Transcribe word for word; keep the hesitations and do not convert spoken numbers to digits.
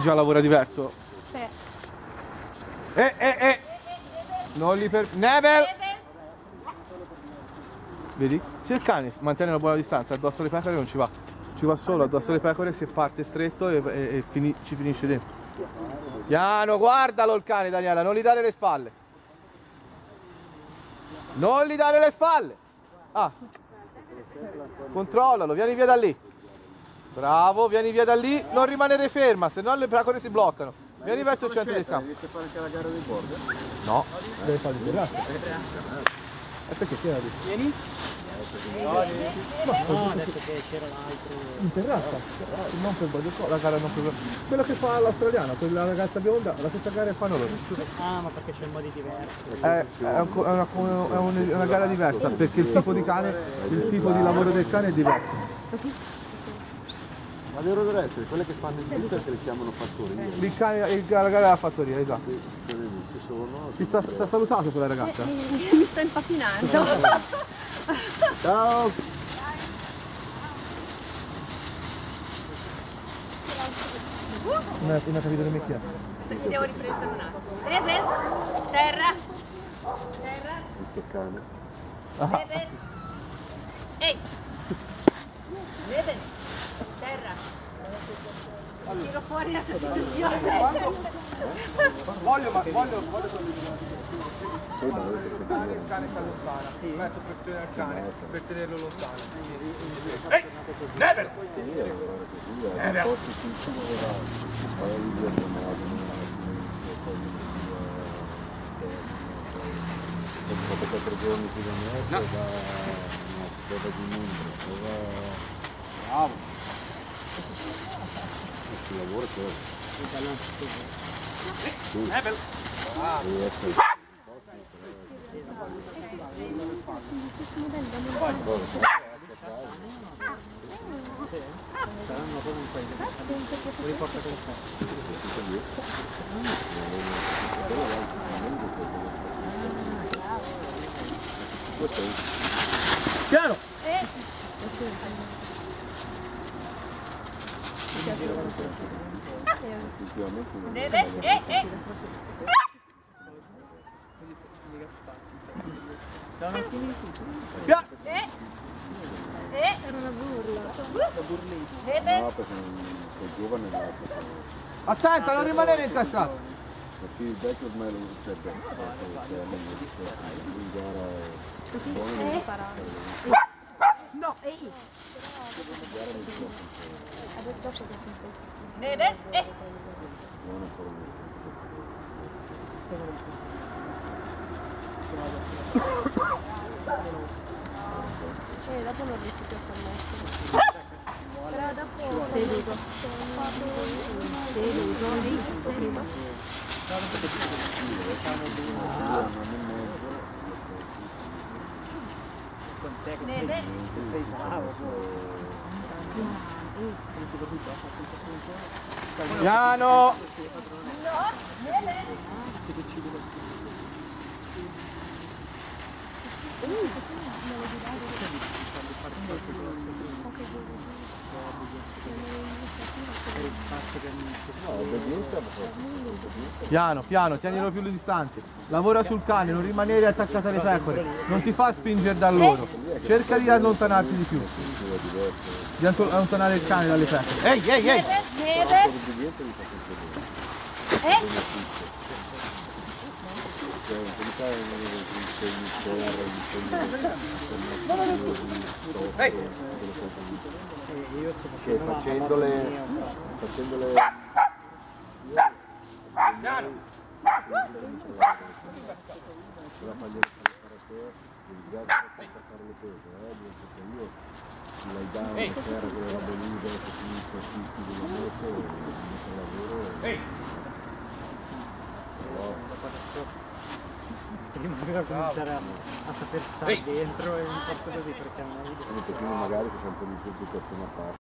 Già lavora diverso. Sì. Eh, eh, eh! Non li per... Nebel! Vedi? Se il cane mantiene una buona distanza addosso alle pecore non ci va. Ci va solo addosso alle pecore se parte stretto e, e, e fini, ci finisce dentro. Piano, guardalo il cane, Daniela, non gli dare le spalle. Non gli dare le spalle! Ah! Controllalo, vieni via da lì. Bravo, vieni via da lì, non rimanere ferma, se no le pecore si bloccano. Vieni verso il centro del campo. Riesci a fare anche la gara dei border? No, deve fare il terrazzo. E perché c'era lì? Vieni? No, ha detto che c'era l'altro. In terrazza? Non per border, la gara non per... Quello che fa l'australiana, quella ragazza bionda, la stessa gara che fanno loro. Ah, ma perché c'è modi diversi. È, è, un, è, una, è una, una gara diversa, perché il tipo di cane, il tipo di lavoro del cane è diverso. Ma devono essere quelle che fanno il butter che le chiamano fattoria. Il cane, il, la gara della fattoria, esatto. Ci sono. Ti sta, sta salutato quella ragazza? Mi sto impapinando. Ciao! Non hai capito nemmeno chi è. Perché devo riprendere un attimo. Nebel, terra. Terra. Questo cane. Nebel. Ehi. Nebel. Terra. Tiro fuori la situazione. Voglio, ma voglio, voglio il cane, il cane si allontana, sì. Metto pressione al cane per tenerlo lontano. Ehi! Nebel! Nebel! Ho fatto quattro giorni più da me da una di Mondra. Bravo! Si lavora quello. Nebel! Saranno comunque lo riporta con sé. Piano! Nebel, eh, eh. Piano! Eh. Eh. Era una burla. Nebel. No, perché sei giovane ma Attenta, non rimanere incastrato! sì, il vecchio ormai lo c'è per in gara No, ehi. Nebel, eh. buona solo Eh, dopo non riesco più a permettere. Però dopo seduto. Seduto, prima. Nebel. Sei bravo. Piano! No, Nebel. Piano, piano, tienilo più distante. Lavora sul cane, non rimanere attaccato alle pecore. Non ti fa spingere da loro. Cerca di allontanarti di più. Di allontanare il cane dalle pecore. Ehi, ehi, ehi! Nebel. Eh? Ehi! Io sto che facendo facendole facendole Piano! la paglietta per te devi già fare le cose eh perché io l'hai dato la terra che era venuta che finisce a fischi della moto e il lavoro Ehi! prima bisogna cominciare a, a saper stare dentro e non posso così perché non ho idea. un pochino magari che c'è un po' di più di persone a fare